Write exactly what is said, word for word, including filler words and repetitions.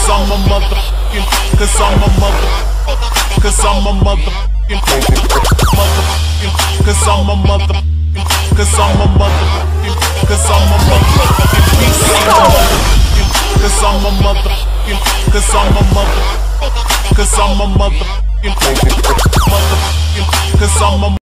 Cause I'm a motherfucking, cause I'm a mother, cause I'm a motherfucking, motherfucking, cause I'm a mother, cause I'm a motherfucking, cause I'm a motherfucking piece of motherfucking, cause I'm a motherfucking, cause I'm a mother, cause I'm a motherfucking, motherfucking, cause I'm a